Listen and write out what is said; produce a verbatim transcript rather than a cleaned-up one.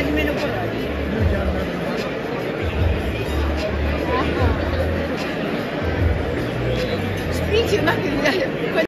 初めの頃はね。スピーチうまくいかない。